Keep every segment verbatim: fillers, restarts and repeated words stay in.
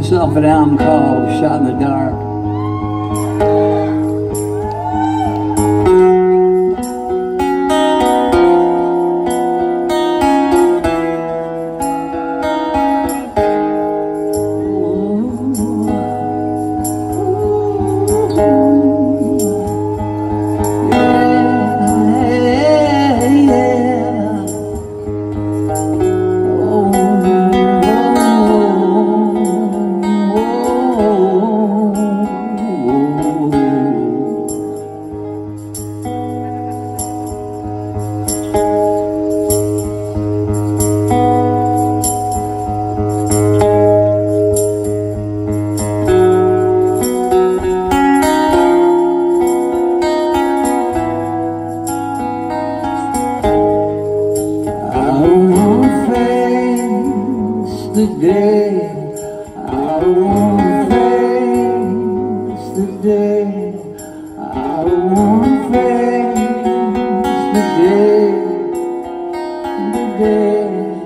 This off an album called Shot in the Dark. The day I won't face the day I won't face the day the day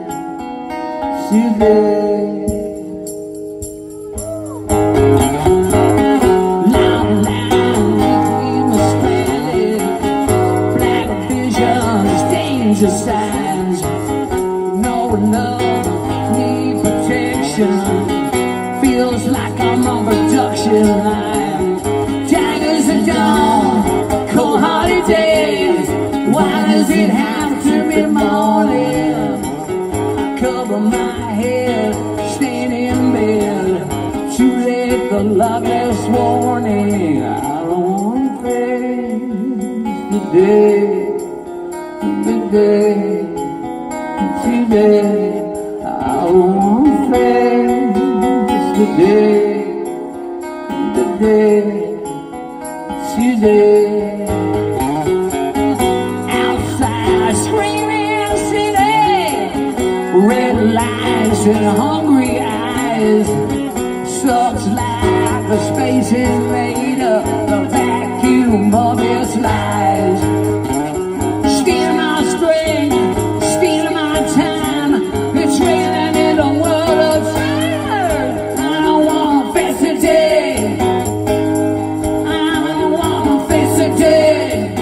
today. Now, now, we must spread black visions, danger signs, no love. Feels like I'm on production line. Daggers at dawn, cold-hearted days. Why does it have to be morning? I cover my head, staying in bed. Too late, the loveless warning. I don't want to face the day, the day, today. I won't face the day, the day, today. Outside screaming city, red lights and hungry eyes. Sucks like a space invader, the vacuum of its lies. Stealing my strength, stealing my time. It's raining in a world of fire. I don't want to face the day. I don't want to face the day.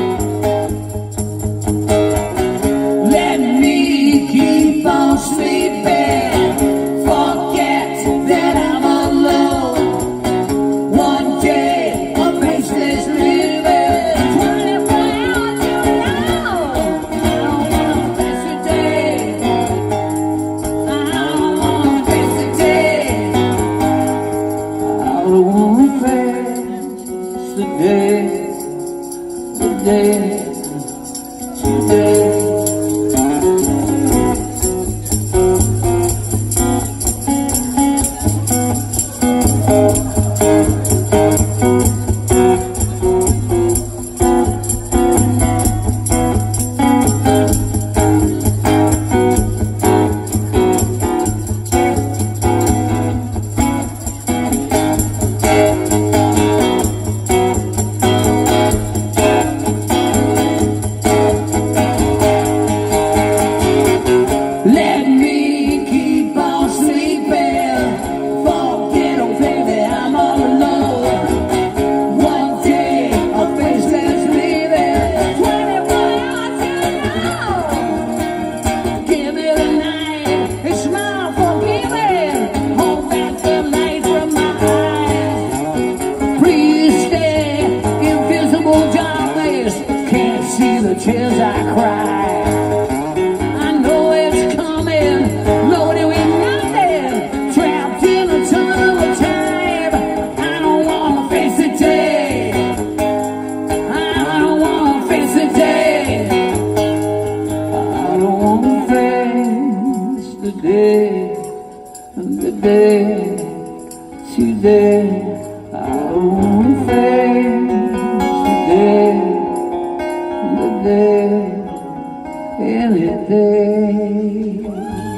Let me keep on sleeping. Forget that I'm alone. One day of faceless living. twenty-four hours you know. I don't want to face the day. I don't want to face the day. I don't want to face the day, the day, today. Let me keep on sleeping. Forget, oh baby, I'm all alone. One day of faceless living. twenty-four hours you know. Give me the night, it's smile forgiving. Hold back the light from my eyes. Please stay, invisible darkness. Can't see the tears I cry. The day, the day, today. I won't face the day, the day, any day.